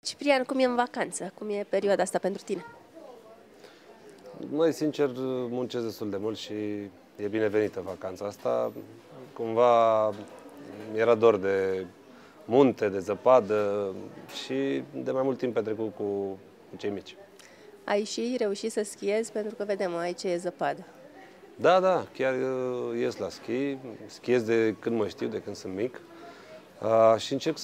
Ciprian, cum e în vacanță? Cum e perioada asta pentru tine? Noi, sincer, muncesc destul de mult și e binevenită vacanța asta. Cumva era dor de munte, de zăpadă și de mai mult timp petrecut cu cei mici. Ai și reușit să schiezi, pentru că vedem aici e zăpadă. Da, da, chiar ies la schi. Schiez de când mă știu, de când sunt mic. Și încerc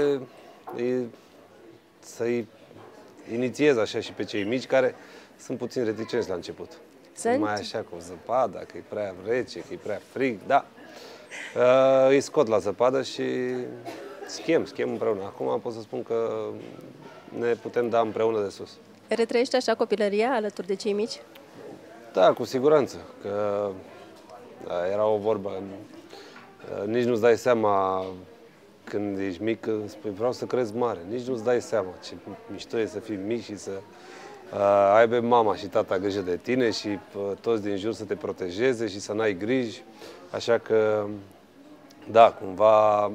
să-i inițiez așa și pe cei mici care sunt puțin reticenți la început. Sunt mai așa cu zăpada, că e prea rece, că e prea frig, da. Îi scot la zăpadă și schiem împreună. Acum pot să spun că ne putem da împreună de sus. Retrăiești așa copilăria alături de cei mici? Da, cu siguranță, că era o vorbă, nici nu-ți dai seama când ești mic, spui vreau să crezi mare, nici nu-ți dai seama ce mișto e să fii mic și să aibă mama și tata grijă de tine și toți din jur să te protejeze și să n-ai griji, așa că, da, cumva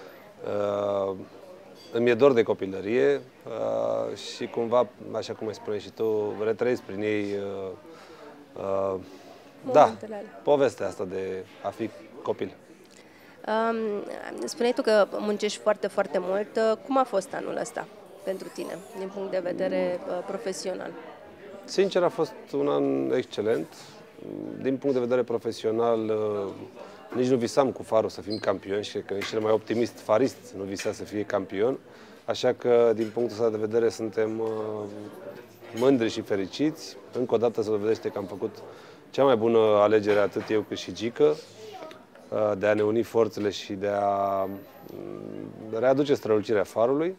îmi e dor de copilărie și cumva, așa cum ai spune și tu, retrăiesc prin ei da, povestea asta de a fi copil. Spuneai tu că muncești foarte, foarte mult. Cum a fost anul ăsta pentru tine, din punct de vedere profesional? Sincer, a fost un an excelent. Din punct de vedere profesional, nici nu visam cu Farul să fim campioni și că nici cel mai optimist farist nu visa să fie campion. Așa că, din punctul ăsta de vedere, suntem mândri și fericiți. Încă o dată se dovedește că am făcut cea mai bună alegere, atât eu cât și Gică, de a ne uni forțele și de a readuce strălucirea Farului.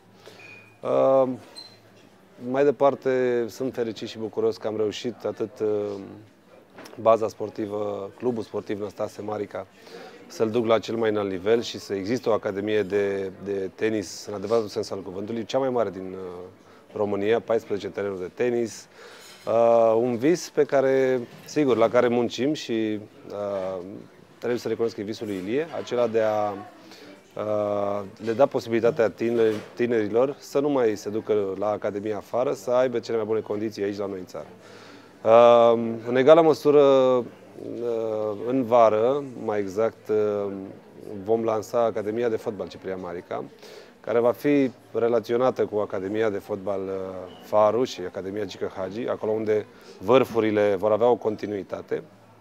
Mai departe, sunt fericit și bucuros că am reușit atât baza sportivă, clubul sportiv Năstase Marica, să-l duc la cel mai înalt nivel și să existe o academie de tenis, în adevăratul sens al cuvântului, cea mai mare din România, 14 terenuri de tenis. Un vis pe care, sigur, la care muncim și trebuie să recunosc că e visul lui Ilie, acela de a le da posibilitatea tinerilor să nu mai se ducă la Academie afară, să aibă cele mai bune condiții aici la noi în țară. În egală măsură, în vară, mai exact, vom lansa Academia de Fotbal Ciprian Marica, care va fi relaționată cu Academia de Fotbal Faru și Academia Gică Hagi, acolo unde vârfurile vor avea o continuitate.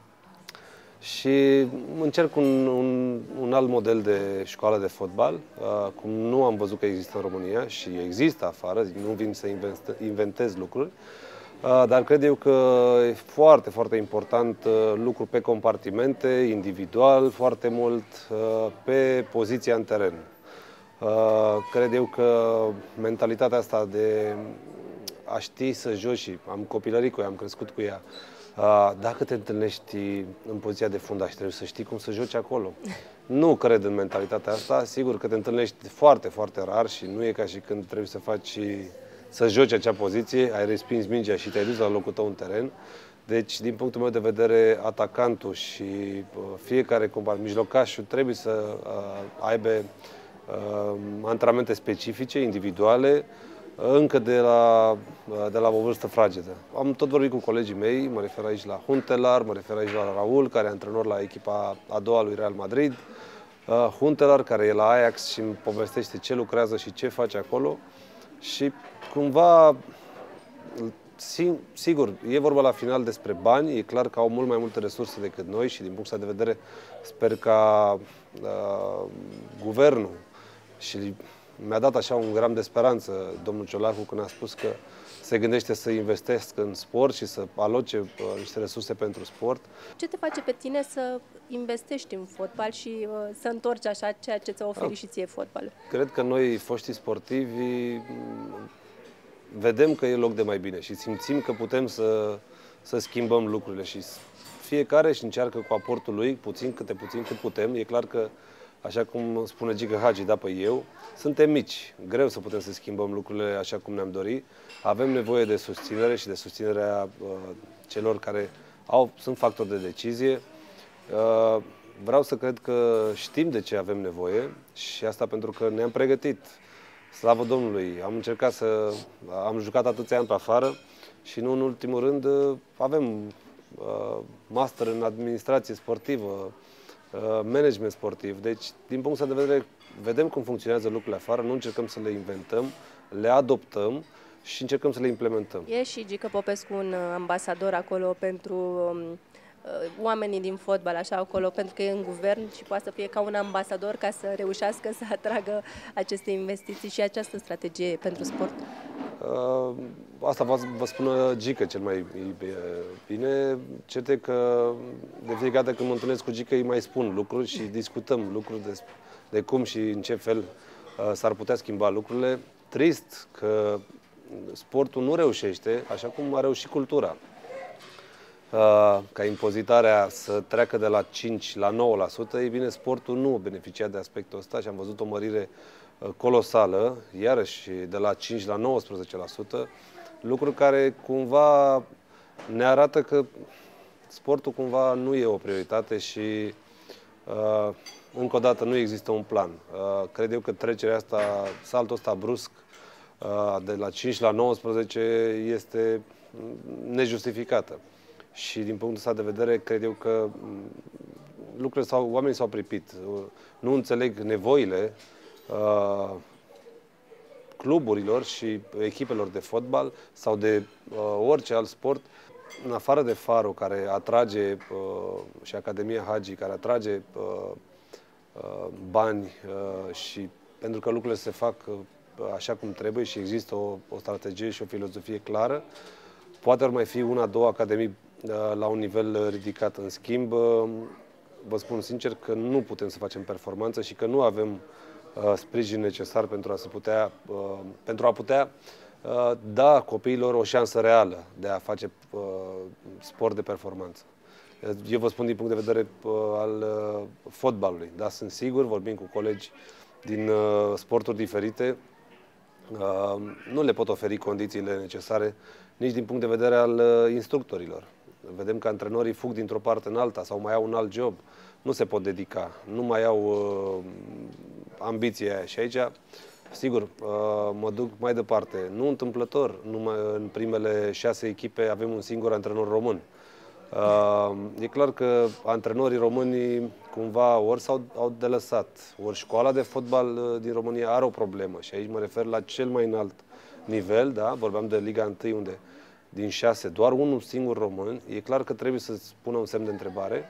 Și încerc un alt model de școală de fotbal, cum nu am văzut că există în România și există afară, nu vin să inventez lucruri, dar cred eu că e foarte, foarte important lucru pe compartimente, individual, foarte mult pe poziția în teren. Cred eu că mentalitatea asta de a ști să joci, și am copilărit cu ea, am crescut cu ea, dacă te întâlnești în poziția de fundaș, trebuie să știi cum să joci acolo. Nu cred în mentalitatea asta, sigur că te întâlnești foarte, foarte rar și nu e ca și când trebuie să joci acea poziție, ai respins mingea și te-ai dus la locul tău în teren. Deci, din punctul meu de vedere, atacantul și fiecare mijlocașul trebuie să aibă antrenamente specifice, individuale, încă de la o vârstă fragedă. Am tot vorbit cu colegii mei, mă refer aici la Huntelaar, mă refer aici la Raul, care e antrenor la echipa a doua lui Real Madrid, Huntelaar, care e la Ajax și îmi povestește ce lucrează și ce face acolo. Și cumva, sigur, e vorba la final despre bani, e clar că au mult mai multe resurse decât noi și din punctul de vedere sper ca guvernul și mi-a dat așa un gram de speranță domnul Ciolacu când a spus că se gândește să investească în sport și să aloce niște resurse pentru sport. Ce te face pe tine să investești în fotbal și să întorci așa ceea ce ți-a oferit și ție fotbalul? Cred că noi, foștii sportivi, vedem că e loc de mai bine și simțim că putem să schimbăm lucrurile și fiecare își încearcă cu aportul lui, puțin cât putem. E clar că, așa cum spune Gică Hagi, da, pe eu, suntem mici, greu să putem să schimbăm lucrurile așa cum ne-am dorit. Avem nevoie de susținere și de susținerea celor care sunt factori de decizie. Vreau să cred că știm de ce avem nevoie și asta pentru că ne-am pregătit. slavă Domnului, am jucat atâția ani pe afară și nu în ultimul rând avem master în administrație sportivă, management sportiv. Deci, din punctul de vedere, vedem cum funcționează lucrurile afară, nu încercăm să le inventăm, le adoptăm și încercăm să le implementăm. E și Gică Popescu un ambasador acolo pentru oamenii din fotbal, așa, acolo, pentru că e în guvern și poate să fie ca un ambasador ca să reușească să atragă aceste investiții și această strategie pentru sport? Asta vă spune Gică cel mai bine. Cert e că de fiecare dată când mă întâlnesc cu Gică îi mai spun lucruri și discutăm lucruri de cum și în ce fel s-ar putea schimba lucrurile. Trist că sportul nu reușește, așa cum a reușit cultura, ca impozitarea să treacă de la 5 la 9%, ei bine, sportul nu beneficia de aspectul ăsta și am văzut o mărire colosală, iarăși de la 5 la 19%, lucru care cumva ne arată că sportul cumva nu e o prioritate și încă o dată nu există un plan. Cred eu că trecerea asta, saltul ăsta brusc de la 5 la 19 este nejustificată. Și din punctul ăsta de vedere, cred eu că oamenii s-au pripit. Nu înțeleg nevoile cluburilor și echipelor de fotbal sau de orice alt sport, în afară de Faro, care atrage, și Academia Hagi, care atrage bani și pentru că lucrurile se fac așa cum trebuie și există o strategie și o filozofie clară, poate ar mai fi una, două academii la un nivel ridicat. În schimb, vă spun sincer că nu putem să facem performanță și că nu avem sprijin necesar pentru a putea da copiilor o șansă reală de a face sport de performanță. Eu vă spun din punct de vedere al fotbalului, dar sunt sigur, vorbim cu colegi din sporturi diferite, nu le pot oferi condițiile necesare nici din punct de vedere al instructorilor. Vedem că antrenorii fug dintr-o parte în alta sau mai au un alt job, nu se pot dedica, nu mai au ambiția aia. Și aici, sigur, mă duc mai departe. Nu întâmplător, numai în primele 6 echipe avem un singur antrenor român. E clar că antrenorii români cumva ori s-au delăsat, ori școala de fotbal din România are o problemă și aici mă refer la cel mai înalt nivel, da? Vorbeam de Liga 1 unde din 6 doar unul singur român, e clar că trebuie să spună un semn de întrebare.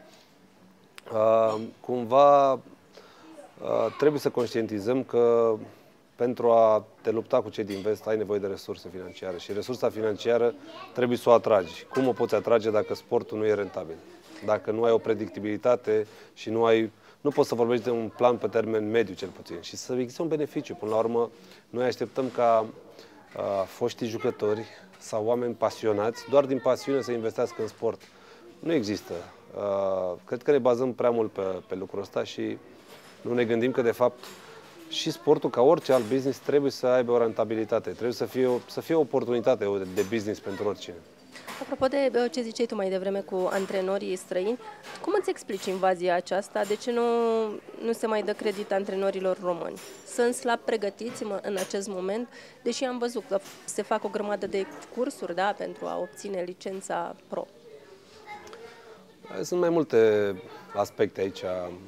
Cumva trebuie să conștientizăm că pentru a te lupta cu cei din vest ai nevoie de resurse financiare și resursa financiară trebuie să o atragi. Cum o poți atrage dacă sportul nu e rentabil? Dacă nu ai o predictibilitate și nu poți să vorbești de un plan pe termen mediu cel puțin și să existe un beneficiu. Până la urmă, noi așteptăm ca foștii jucători sau oameni pasionați, doar din pasiune să investească în sport. Nu există. Cred că ne bazăm prea mult pe lucrul ăsta și nu ne gândim că, de fapt, și sportul, ca orice alt business, trebuie să aibă o rentabilitate. Trebuie să fie o oportunitate de business pentru oricine. Apropo de ce ziceai tu mai devreme cu antrenorii străini, cum îți explici invazia aceasta? De ce nu se mai dă credit antrenorilor români? Sunt slab pregătiți în acest moment, deși am văzut că se fac o grămadă de cursuri, da, pentru a obține licența pro. Sunt mai multe aspecte aici.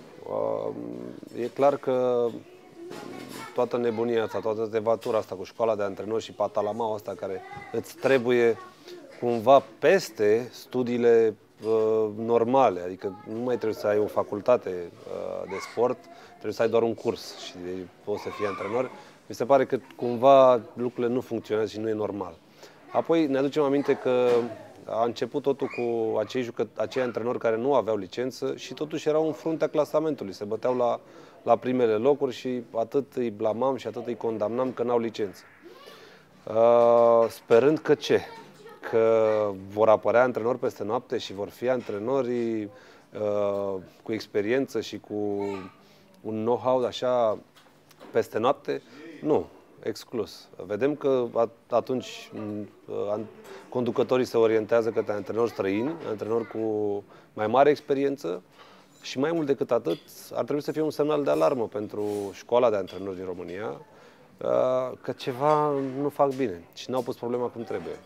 E clar că toată nebunia asta, toată tevatura asta cu școala de antrenori și patalamaua asta care îți trebuie cumva peste studiile normale, adică nu mai trebuie să ai o facultate de sport, trebuie să ai doar un curs și poți să fii antrenor. Mi se pare că cumva lucrurile nu funcționează și nu e normal. Apoi ne aducem aminte că a început totul cu acei antrenori care nu aveau licență și totuși erau în fruntea clasamentului, se băteau la primele locuri și atât îi blamam și atât îi condamnam că n-au licență. Sperând că ce? Că vor apărea antrenori peste noapte și vor fi antrenori cu experiență și cu un know-how așa peste noapte? Nu, exclus. Vedem că atunci conducătorii se orientează către antrenori străini, antrenori cu mai mare experiență și mai mult decât atât ar trebui să fie un semnal de alarmă pentru școala de antrenori din România, că ceva nu fac bine și n-au pus problema cum trebuie.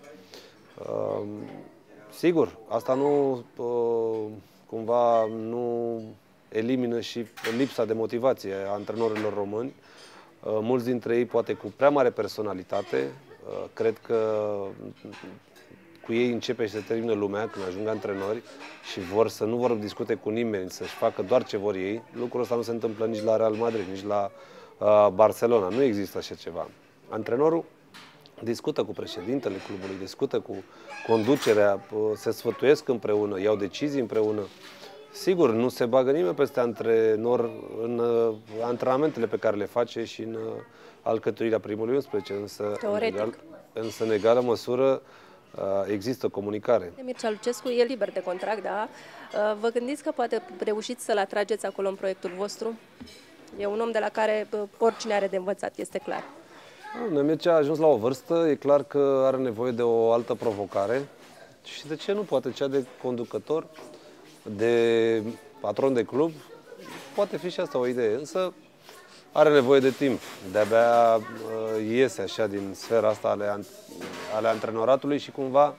Sigur, asta nu cumva nu elimină și lipsa de motivație a antrenorilor români. Mulți dintre ei, poate cu prea mare personalitate, cred că cu ei începe și se termină lumea când ajung antrenori și nu vor discute cu nimeni, să-și facă doar ce vor ei. Lucrul ăsta nu se întâmplă nici la Real Madrid, nici la Barcelona. Nu există așa ceva. Antrenorul discută cu președintele clubului, discută cu conducerea, se sfătuiesc împreună, iau decizii împreună. Sigur, nu se bagă nimeni peste antrenor în antrenamentele pe care le face și în alcătuirea primului 11, însă în egală măsură există comunicare. Mircea Lucescu e liber de contract, da? Vă gândiți că poate reușiți să-l atrageți acolo în proiectul vostru? E un om de la care oricine are de învățat, este clar. Mircea a ajuns la o vârstă, e clar că are nevoie de o altă provocare și de ce nu poate cea de conducător, de patron de club, poate fi și asta o idee, însă are nevoie de timp. De-abia iese așa din sfera asta ale antrenoratului și cumva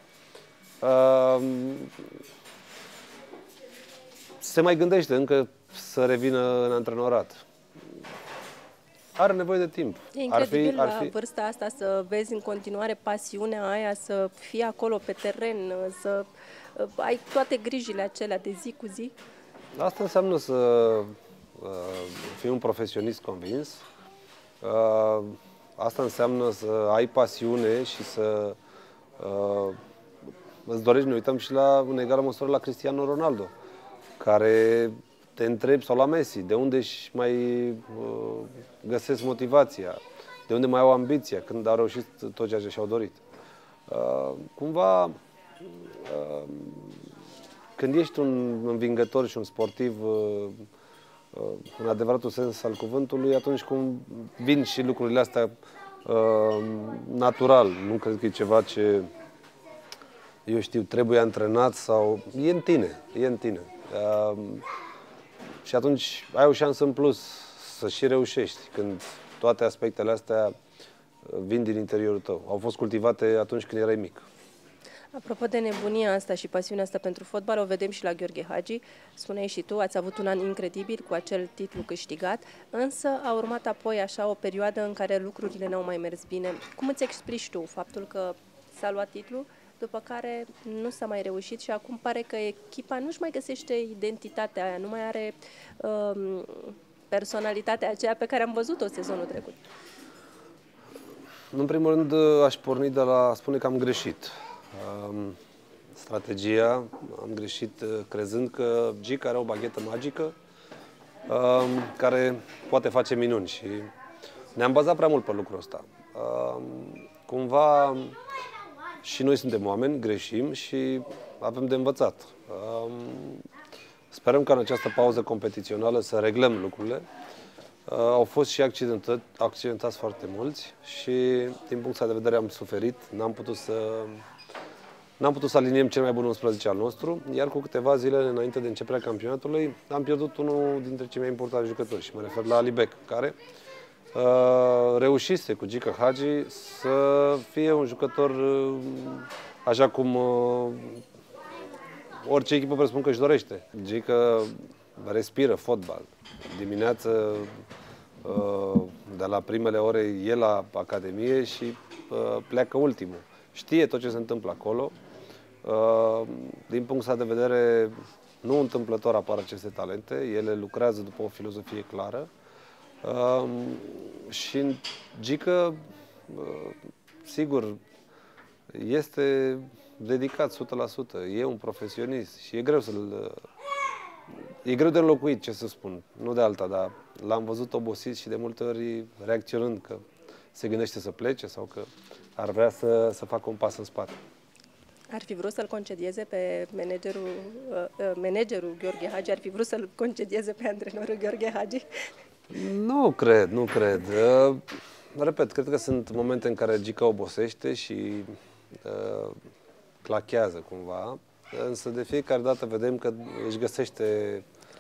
se mai gândește încă să revină în antrenorat. Are nevoie de timp. E incredibil la vârsta asta să vezi în continuare pasiunea aia, să fii acolo pe teren, să ai toate grijile acelea de zi cu zi. Asta înseamnă să fii un profesionist convins. Asta înseamnă să ai pasiune și să îți dorești, ne uităm și în egală măsură la Cristiano Ronaldo, care te întrebi, sau la Messi, de unde își mai găsesc motivația, de unde mai au ambiția când au reușit tot ceea ce și-au dorit. Cumva, când ești un învingător și un sportiv în adevăratul sens al cuvântului, atunci cum vin și lucrurile astea natural. Nu cred că e ceva ce, eu știu, trebuie antrenat sau... E în tine, e în tine. Și atunci ai o șansă în plus să și reușești când toate aspectele astea vin din interiorul tău. Au fost cultivate atunci când erai mic. Apropo de nebunia asta și pasiunea asta pentru fotbal, o vedem și la Gheorghe Hagi. Spuneai și tu, ați avut un an incredibil cu acel titlu câștigat, însă a urmat apoi așa o perioadă în care lucrurile n-au mai mers bine. Cum îți explici tu faptul că s-a luat titlul, după care nu s-a mai reușit și acum pare că echipa nu-și mai găsește identitatea aia, nu mai are personalitatea aceea pe care am văzut-o sezonul trecut? În primul rând, aș porni de la spune că am greșit. Strategia, am greșit crezând că Gica are o baghetă magică care poate face minuni și ne-am bazat prea mult pe lucrul ăsta. Cumva și noi suntem oameni, greșim și avem de învățat. Sperăm că în această pauză competițională să reglăm lucrurile. Au fost și accidentați foarte mulți și din punctul de vedere am suferit, n-am putut să aliniem cel mai bun 11 al nostru, iar cu câteva zile înainte de începerea campionatului am pierdut unul dintre cei mai importanti jucători și mă refer la Ali Bec, care reușise cu Gica Hagi să fie un jucător așa cum orice echipă presupun că își dorește. Gica respiră fotbal. Dimineață, de la primele ore, e la academie și pleacă ultimul. Știe tot ce se întâmplă acolo. Din punctul de vedere, nu întâmplător apar aceste talente. Ele lucrează după o filozofie clară. Și Gica, sigur, este dedicat 100%. E un profesionist și e greu de înlocuit, ce să spun. Nu de alta, dar l-am văzut obosit și de multe ori reacționând că se gândește să plece sau că ar vrea să facă un pas în spate. Ar fi vrut să-l concedieze pe managerul Gheorghe Hagi? Ar fi vrut să-l concedieze pe antrenorul Gheorghe Hagi? Nu cred. Repet, cred că sunt momente în care Gica obosește și clachează cumva, însă de fiecare dată vedem că își găsește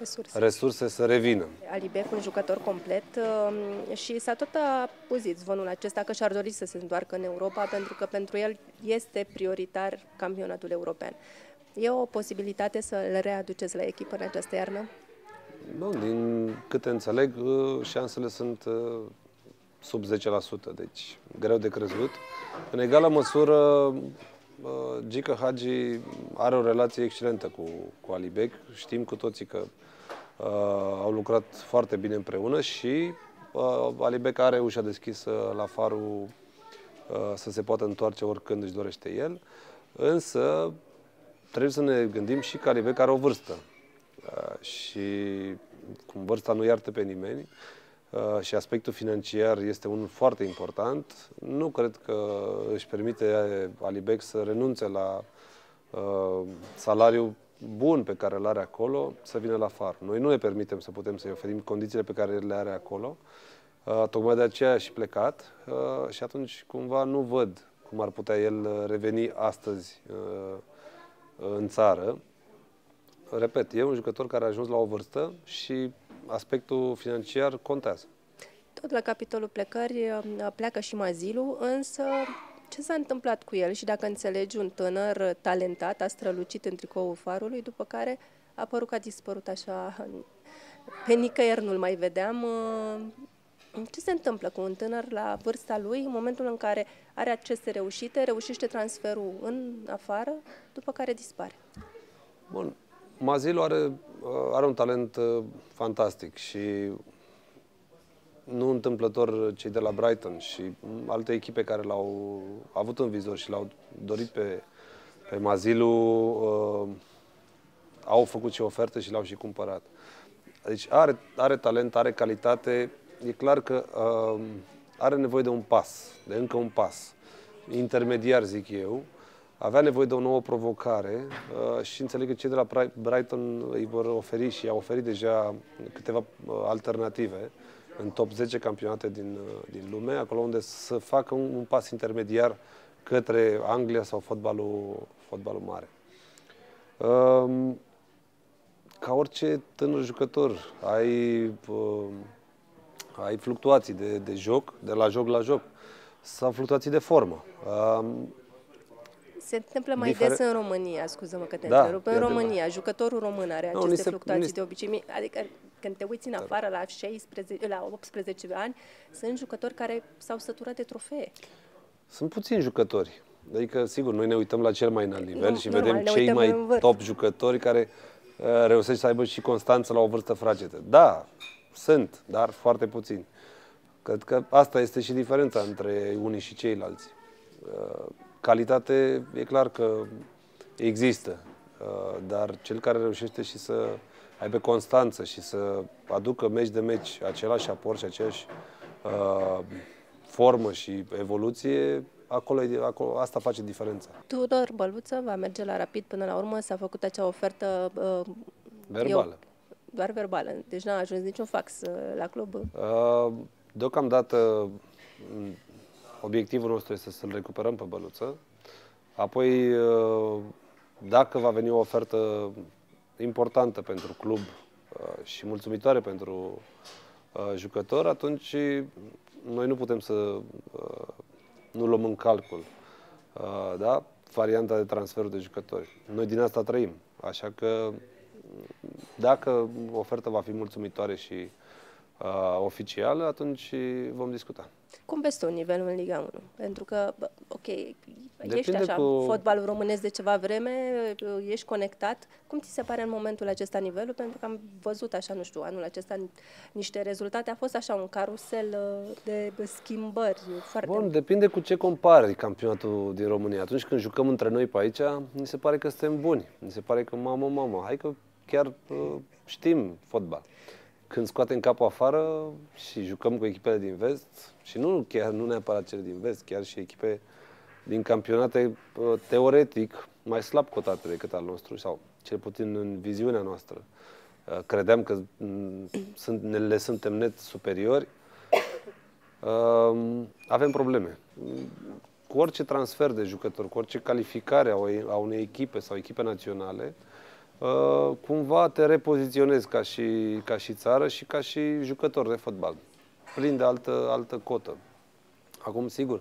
resurse să revină. Alibec, un jucător complet și s-a tot auzit zvonul acesta că și-ar dori să se întoarcă în Europa pentru că pentru el este prioritar campionatul european. E o posibilitate să-l readuceți la echipă în această iarnă? Bun, din câte înțeleg, șansele sunt sub 10%, deci greu de crezut. În egală măsură, Gică Hagi are o relație excelentă cu Alibec. Știm cu toții că au lucrat foarte bine împreună și Alibec are ușa deschisă la Farul să se poată întoarce oricând își dorește el. Însă trebuie să ne gândim și că Alibec are o vârstă. Și cum vârsta nu iartă pe nimeni și aspectul financiar este unul foarte important, nu cred că își permite Alibec să renunțe la salariul bun pe care îl are acolo, să vină la Far. Noi nu ne permitem să putem să-i oferim condițiile pe care le are acolo, tocmai de aceea și plecat și atunci cumva nu văd cum ar putea el reveni astăzi în țară. Repet, e un jucător care a ajuns la o vârstă și aspectul financiar contează. Tot la capitolul plecări pleacă și Mazilu, însă ce s-a întâmplat cu el și dacă înțelegi un tânăr talentat, a strălucit în tricoul Farului, după care a părut că a dispărut așa, pe nicăieri nu-l mai vedeam. Ce se întâmplă cu un tânăr la vârsta lui, în momentul în care are aceste reușite, reușește transferul în afară, după care dispare? Bun. Mazilu are un talent fantastic și nu întâmplător cei de la Brighton și alte echipe care l-au avut în vizor și l-au dorit pe Mazilu au făcut și oferte și l-au și cumpărat. Deci are talent, are calitate. E clar că are nevoie de un pas, de încă un pas. Intermediar, zic eu. Avea nevoie de o nouă provocare și înțeleg că cei de la Brighton îi vor oferi și i-au oferit deja câteva alternative în top 10 campionate din lume, acolo unde să facă un pas intermediar către Anglia sau fotbalul mare. Ca orice tânăr jucător, ai fluctuații de joc, de la joc la joc, sau fluctuații de formă. Se întâmplă mai des în România, scuză-mă că te întrerup. În România, jucătorul român are aceste fluctuații de obicei. Adică când te uiți în afară la 18 ani, sunt jucători care s-au săturat de trofee. Sunt puțini jucători. Adică, sigur, noi ne uităm la cel mai înalt nivel și vedem cei mai top jucători care reușesc să aibă și constanță la o vârstă fragedă. Da, sunt, dar foarte puțini. Cred că asta este și diferența între unii și ceilalți. Calitate, e clar că există, dar cel care reușește și să aibă constanță și să aducă meci de meci același aport și aceeași formă și evoluție, acolo asta face diferența. Tudor Băluță va merge la Rapid până la urmă, s-a făcut acea ofertă verbală. Doar verbală, deci n-a ajuns niciun fax la club. Deocamdată obiectivul nostru este să-l recuperăm pe Băluță. Apoi, dacă va veni o ofertă importantă pentru club și mulțumitoare pentru jucător, atunci noi nu putem să nu luăm în calcul da? Varianta de transfer de jucători. Noi din asta trăim. Așa că dacă oferta va fi mulțumitoare și oficială, atunci vom discuta. Cum vezi tu nivelul în Liga 1? Pentru că, ok, ești așa, fotbalul românesc de ceva vreme, ești conectat. Cum ți se pare în momentul acesta nivelul? Pentru că am văzut așa, nu știu, anul acesta niște rezultate. A fost așa un carusel de schimbări. Bun, depinde cu ce compari campionatul din România. Atunci când jucăm între noi pe aici, mi se pare că suntem buni. Mi se pare că mamă, hai că chiar știm fotbal. Când scoatem capul afară și jucăm cu echipele din vest, și nu neapărat cele din vest, chiar și echipe din campionate teoretic mai slab cotate decât al nostru, sau cel puțin în viziunea noastră. Credeam că le suntem net superiori. Avem probleme. Cu orice transfer de jucători, cu orice calificare a unei echipe sau echipe naționale, cumva te repoziționezi ca și țară și ca și jucător de fotbal. Plin de altă cotă. Acum, sigur,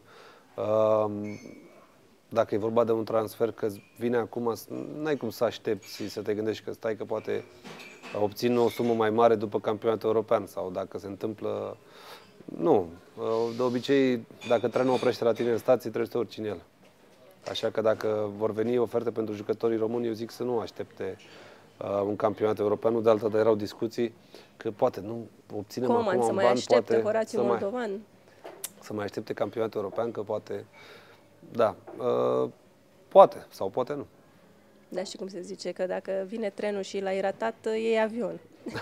dacă e vorba de un transfer că vine acum, n-ai cum să aștepți și să te gândești că stai că poate obțin o sumă mai mare după campionatul european sau dacă se întâmplă... Nu. De obicei, dacă trenul oprește la tine în stație, trebuie să te urci în el. Așa că dacă vor veni oferte pentru jucătorii români, eu zic să nu aștepte un campionat european, nu de altă, dar erau discuții că poate nu obținem acum un ban, să mai aștepte Horațiu Moldovan? Să mai aștepte campionatul european, că poate, da, poate sau poate nu. Da, și cum se zice, că dacă vine trenul și l-ai ratat, iei avion.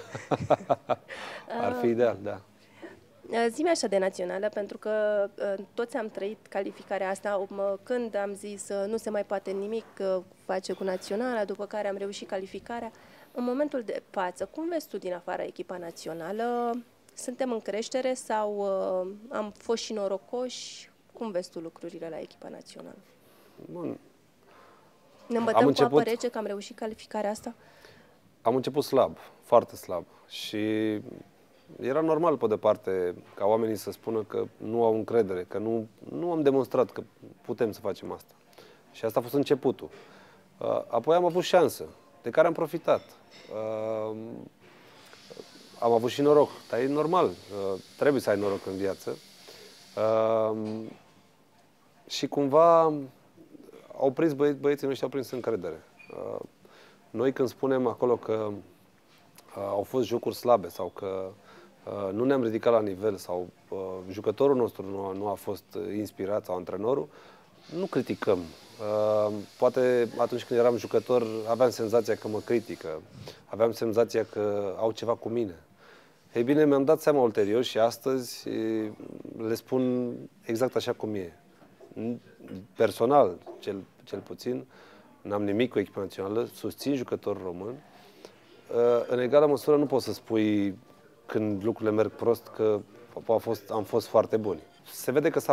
Ar fi ideal, da. Zi-mi așa de națională, pentru că toți am trăit calificarea asta, când am zis nu se mai poate nimic face cu naționala, după care am reușit calificarea. În momentul de față, cum vezi tu din afara echipa națională? Suntem în creștere sau am fost și norocoși? Cum vezi tu lucrurile la echipa națională? Bun. Ne îmbătăm cu apă rece că am reușit calificarea asta? Am început slab, foarte slab. Și era normal, pe departe, ca oamenii să spună că nu au încredere, că nu am demonstrat că putem să facem asta. Și asta a fost începutul. Apoi am avut șansă, de care am profitat. Am avut și noroc, dar e normal, trebuie să ai noroc în viață. Și cumva au prins băieții noștri, au prins încredere. Noi când spunem acolo că au fost jocuri slabe sau că nu ne-am ridicat la nivel sau jucătorul nostru nu a fost inspirat sau antrenorul, nu criticăm. Poate atunci când eram jucător aveam senzația că mă critică, aveam senzația că au ceva cu mine. Ei bine, mi-am dat seama ulterior și astăzi le spun exact așa cum e. Personal, cel puțin, n-am nimic cu echipa națională, susțin jucători români. În egală măsură nu poți să spui când lucrurile merg prost că am fost foarte buni. Se vede că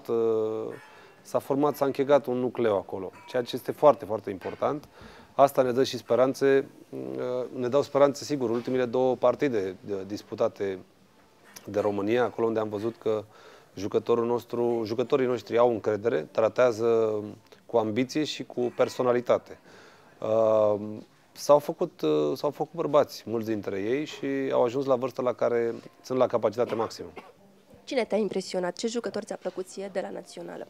s-a închegat un nucleu acolo, ceea ce este foarte, foarte important. Asta ne dă și speranțe, ne dau speranțe, sigur, ultimele două partide disputate de România, acolo unde am văzut că jucătorii noștri au încredere, tratează cu ambiție și cu personalitate. S-au făcut bărbați, mulți dintre ei, și au ajuns la vârsta la care sunt la capacitate maximă. Cine te-a impresionat? Ce jucător ți-a plăcut ție de la națională?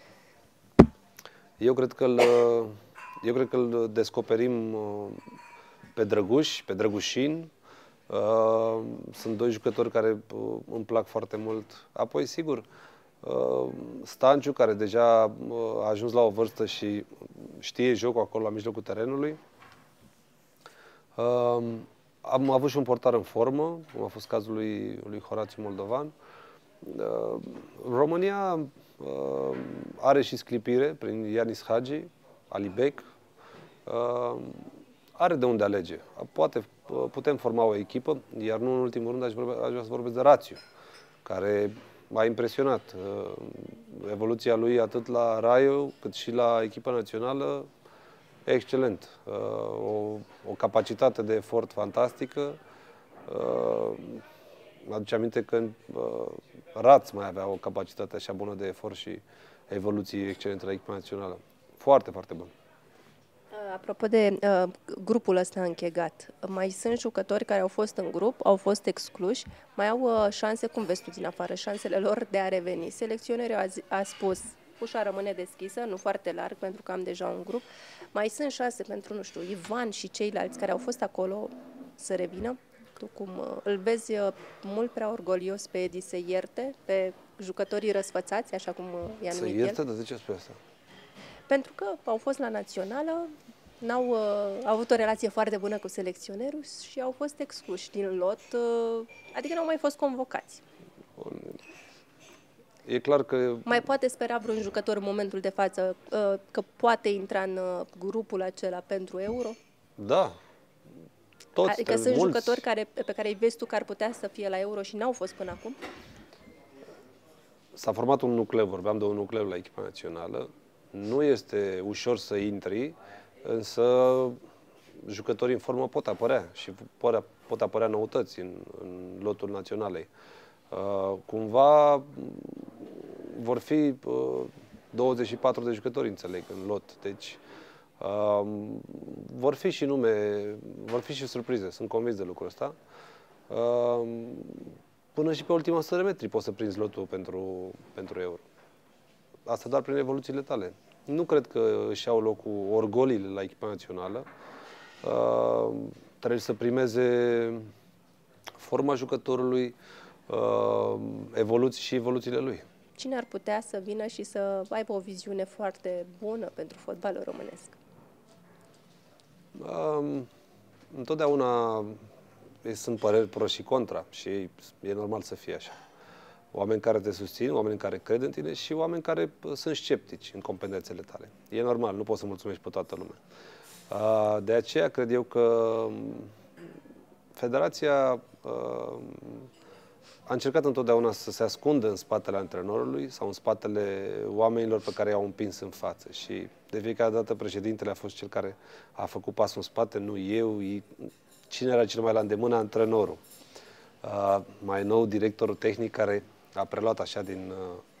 Eu cred că îl descoperim pe Drăguș, pe Drăgușin. Sunt doi jucători care îmi plac foarte mult. Apoi, sigur, Stanciu, care deja a ajuns la o vârstă și știe jocul acolo la mijlocul terenului. Am avut și un portar în formă, cum a fost cazul lui Horațiu Moldovan. România are și sclipire prin Ianis Hagi, Alibek. Are de unde alege. Putem forma o echipă, iar nu în ultimul rând aș vrea să vorbesc de Rațiu, care m-a impresionat. Evoluția lui atât la Raio cât și la echipa națională, excelent. O capacitate de efort fantastică. Mi-aduce aminte că Raț mai avea o capacitate așa bună de efort și evoluție excelentă la echipa națională. Foarte, foarte bun. Apropo de grupul ăsta închegat, mai sunt jucători care au fost în grup, au fost excluși, mai au șanse, cum vezi tu din afară, șansele lor de a reveni. Selecționerul a spus, ușa rămâne deschisă, nu foarte larg, pentru că am deja un grup. Mai sunt șanse pentru, nu știu, Ivan și ceilalți care au fost acolo să revină? Tu cum îl vezi mult prea orgolios pe Edi să ierte, pe jucătorii răsfățați, așa cum i-a numit el? Să ierte, dar de ce spui asta? Pentru că au fost la națională, n-au avut o relație foarte bună cu selecționerul și au fost excluși din lot, adică n-au mai fost convocați. E clar că... Mai poate spera vreun jucător în momentul de față că poate intra în grupul acela pentru Euro? Da. Toți, adică sunt mulți jucători pe care îi vezi tu că ar putea să fie la Euro și n-au fost până acum? S-a format un nucleu, vorbeam de un nucleu la echipa națională. Nu este ușor să intri, însă jucătorii în formă pot apărea și pot apărea noutăți în lotul naționalei. Cumva vor fi 24 de jucători, înțeleg, în lot. Deci vor fi și nume, vor fi și surprize, sunt convins de lucrul ăsta. Până și pe ultima 100 de metri poți să prinzi lotul pentru Euro. Asta doar prin evoluțiile tale. Nu cred că își iau locul orgolile la echipa națională. Trebuie să primeze forma jucătorului, evoluțiile lui. Cine ar putea să vină și să aibă o viziune foarte bună pentru fotbalul românesc? Întotdeauna sunt păreri pro și contra și e normal să fie așa. Oameni care te susțin, oameni care cred în tine și oameni care sunt sceptici în competențele tale. E normal, nu poți să mulțumești pe toată lumea. De aceea cred eu că Federația a încercat întotdeauna să se ascundă în spatele antrenorului sau în spatele oamenilor pe care i-au împins în față. Și de fiecare dată președintele a fost cel care a făcut pasul în spate, nu eu. Cine era cel mai la îndemână? Antrenorul. Mai nou, directorul tehnic care a preluat așa din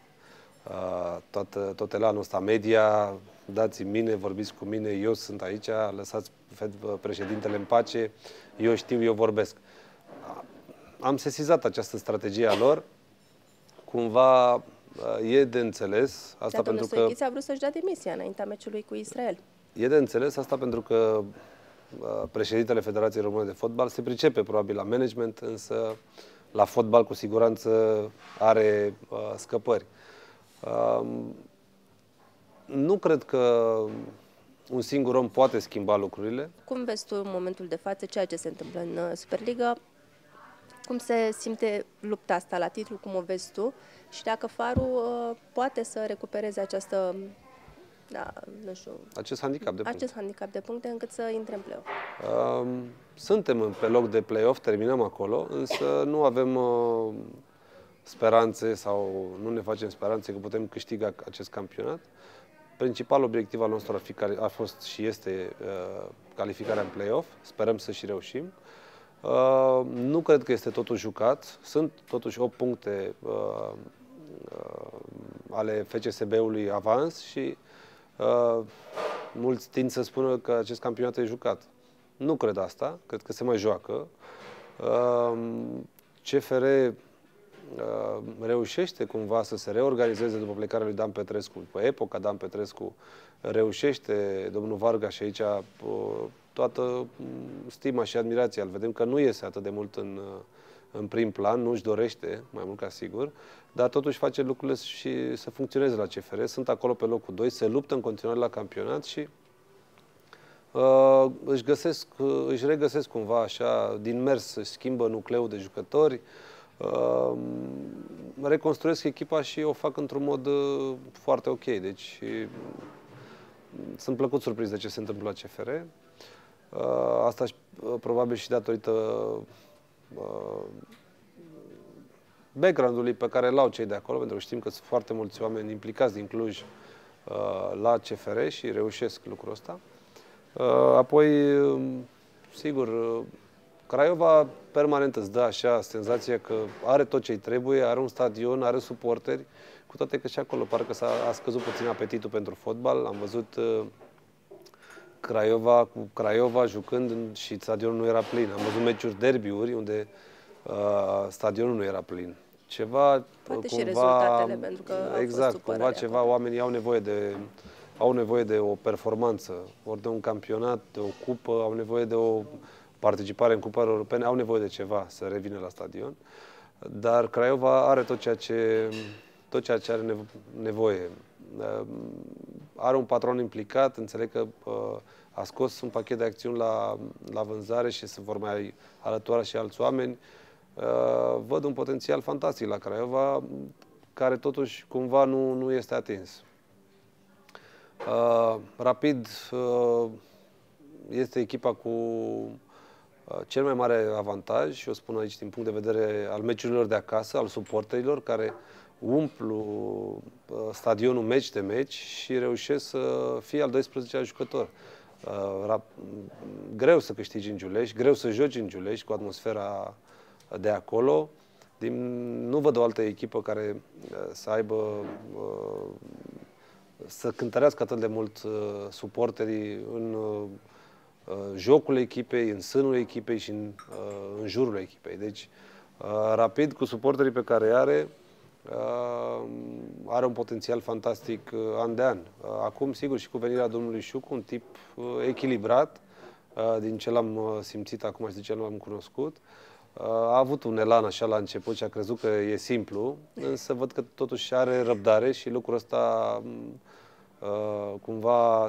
tot elanul ăsta media, dați-mi mine, vorbiți cu mine, eu sunt aici, lăsați președintele în pace, eu știu, eu vorbesc. Am sesizat această strategie a lor, cumva e de înțeles. Asta pentru că Soichița a vrut să-și dea demisia înaintea meciului cu Israel. E de înțeles asta pentru că președintele Federației Române de Fotbal se pricepe probabil la management, însă la fotbal cu siguranță are scăpări. Nu cred că un singur om poate schimba lucrurile. Cum vezi tu în momentul de față ceea ce se întâmplă în Superliga? Cum se simte lupta asta la titlu? Cum o vezi tu? Și dacă Faru poate să recupereze această, acest handicap de puncte. Acest handicap de puncte încât să intre în play-off. Suntem pe loc de play-off, terminăm acolo, însă nu avem speranțe sau nu ne facem speranțe că putem câștiga acest campionat. Principalul obiectiv al nostru a fost și este calificarea în play-off. Sperăm să și reușim. Nu cred că este totul jucat. Sunt totuși 8 puncte ale FCSB-ului avans și mulți tind să spună că acest campionat e jucat. Nu cred asta. Cred că se mai joacă. CFR reușește cumva să se reorganizeze după plecarea lui Dan Petrescu, după epoca Dan Petrescu, reușește domnul Varga și aici toată stima și admirația. Îl vedem că nu iese atât de mult în prim plan, nu își dorește, mai mult ca sigur, dar totuși face lucrurile și să funcționeze la CFR. Sunt acolo pe locul 2, se luptă în continuare la campionat și își regăsesc cumva așa, din mers, își schimbă nucleul de jucători, reconstruiesc echipa și o fac într-un mod foarte ok. Deci sunt plăcut surprins de ce se întâmplă la CFR. Asta probabil și datorită background-ului pe care l-au cei de acolo, pentru că știm că sunt foarte mulți oameni implicați din Cluj la CFR și reușesc lucrul ăsta. Apoi, sigur, Craiova permanent îți dă așa senzația că are tot ce-i trebuie, are un stadion, are suporteri, cu toate că și acolo parcă a scăzut puțin apetitul pentru fotbal. Am văzut Craiova cu Craiova jucând și stadionul nu era plin. Am văzut meciuri derbiuri unde stadionul nu era plin. Ceva poate cumva, și rezultatele, pentru că exact, cumva ceva acolo. Oamenii au nevoie de o performanță, ori de un campionat, de o cupă, au nevoie de o participare în cupări europene, au nevoie de ceva să revină la stadion. Dar Craiova are tot ceea ce are nevoie. Are un patron implicat, înțeleg că a scos un pachet de acțiuni la vânzare și se vor mai alătura și alți oameni. Văd un potențial fantastic la Craiova, care totuși cumva nu este atins. Rapid este echipa cu cel mai mare avantaj, și o spun aici din punct de vedere al meciurilor de acasă, al suporterilor, care umplu stadionul meci de meci și reușesc să fie al 12-lea jucător. Greu să câștigi în Giulești, greu să joci în Giulești cu atmosfera de acolo. Nu văd o altă echipă care să aibă, să cântărească atât de mult suporterii în jocul echipei, în sânul echipei și în jurul echipei. Deci, Rapid, cu suporterii pe care are un potențial fantastic an de an. Acum, sigur, și cu venirea domnului Șucu, un tip echilibrat, din ce l-am simțit acum și de ce l-am cunoscut. A avut un elan așa la început și a crezut că e simplu, însă văd că totuși are răbdare și lucrul ăsta cumva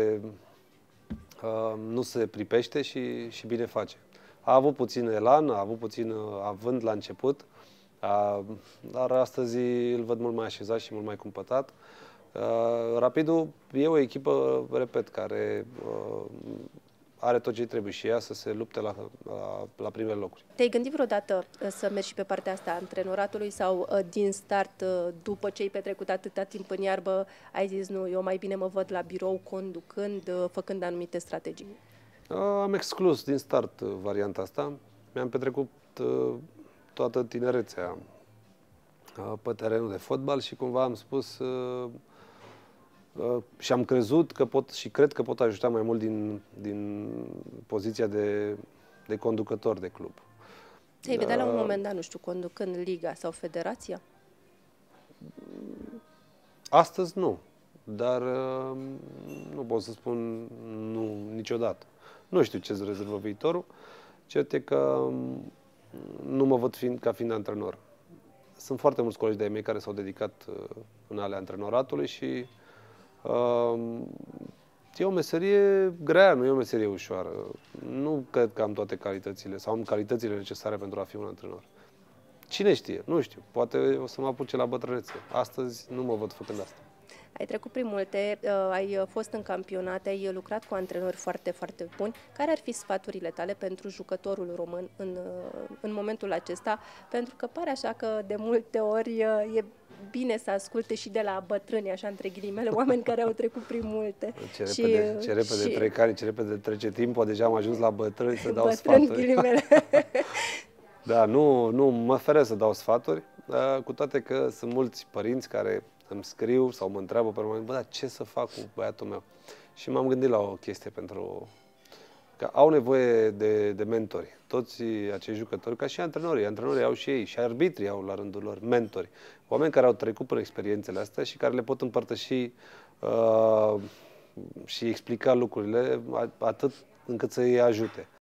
nu se pripește și bine face. A avut puțin elan, a avut puțin avânt la început, dar astăzi îl văd mult mai așezat și mult mai cumpătat. Rapidul e o echipă, repet, care are tot ce trebuie și ea să se lupte la primele locuri. Te-ai gândit vreodată să mergi și pe partea asta a antrenoratului sau din start, după ce ai petrecut atâta timp în iarbă, ai zis nu, eu mai bine mă văd la birou conducând, făcând anumite strategii? Am exclus din start varianta asta. Mi-am petrecut toată tinerețea pe terenul de fotbal și cumva am spus și am crezut că pot și cred că pot ajuta mai mult din poziția de conducător de club. Ți-ai vedea la un moment dat, nu știu, conducând liga sau federația? Astăzi nu, dar nu pot să spun nu niciodată. Nu știu ce-ți rezervă viitorul. Cert e că nu mă văd ca fiind antrenor. Sunt foarte mulți colegi de-ai mei care s-au dedicat în ale antrenoratului și e o meserie grea, nu e o meserie ușoară. Nu cred că am toate calitățile sau am calitățile necesare pentru a fi un antrenor. Cine știe? Nu știu. Poate o să mă apuce la bătrânețe. Astăzi nu mă văd făcând asta. Ai trecut prin multe, ai fost în campionate, ai lucrat cu antrenori foarte, foarte buni. Care ar fi sfaturile tale pentru jucătorul român în momentul acesta? Pentru că pare așa că de multe ori e bine să asculte și de la bătrâni, așa între ghilimele, oameni care au trecut prin multe. Ce repede trec ani, ce repede trece timpul, deja am ajuns la bătrâni să dau sfaturi. Ghilimele. Da, nu mă feresc să dau sfaturi, cu toate că sunt mulți părinți care îmi scriu sau mă întreabă pe moment, bă, dar ce să fac cu băiatul meu? Și m-am gândit la o chestie că au nevoie de mentori. Toți acei jucători, ca și antrenorii au și ei, și arbitrii au la rândul lor mentori. Oameni care au trecut prin experiențele astea și care le pot împărtăși și explica lucrurile atât încât să îi ajute.